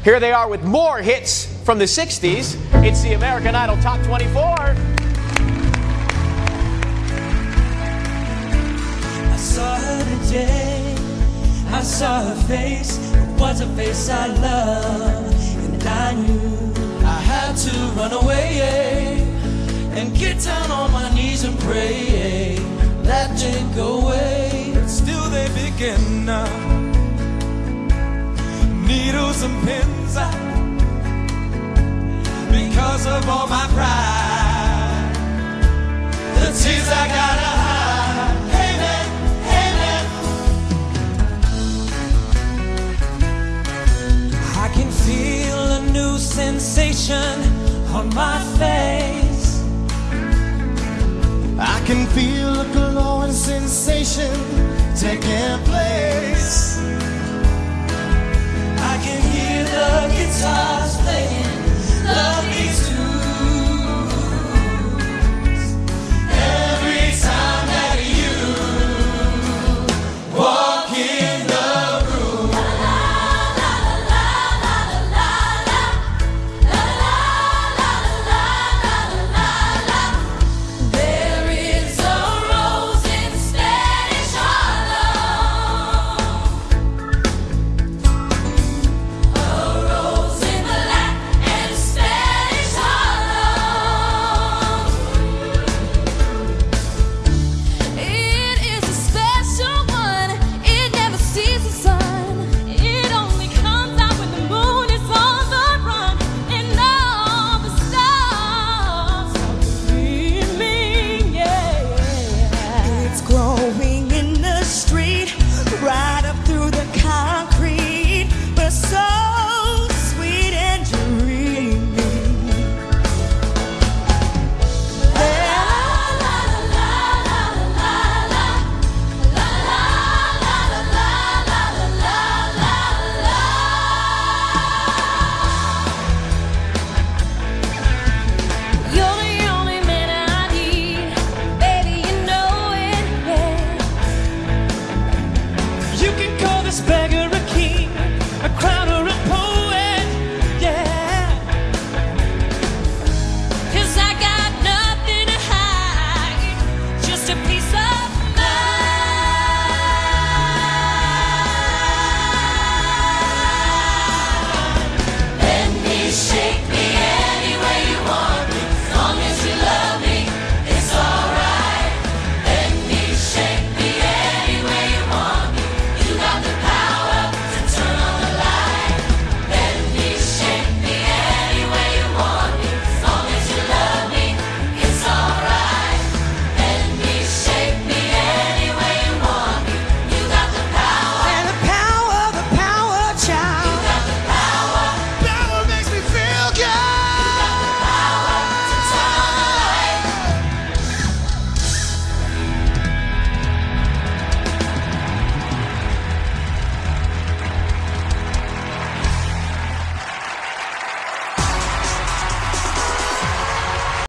Here they are with more hits from the 60s. It's the American Idol Top 24. I saw her today, I saw her face. It was a face I loved, and I knew I had to run away and get down on my knees and pray that didn't go away. But still they begin now, needles and pins because of all my pride, the tears I gotta hide. Hey man, hey man, I can feel a new sensation on my face. I can feel a glowing sensation taking place.